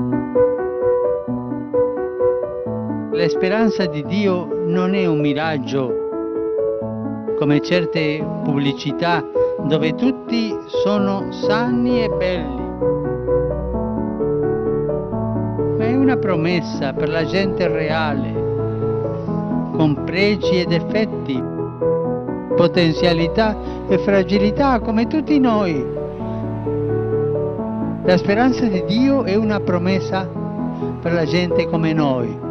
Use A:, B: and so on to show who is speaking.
A: La speranza di Dio non è un miraggio come certe pubblicità dove tutti sono sani e belli, ma è una promessa per la gente reale, con pregi e difetti, potenzialità e fragilità come tutti noi. La speranza di Dio è una promessa per la gente come noi.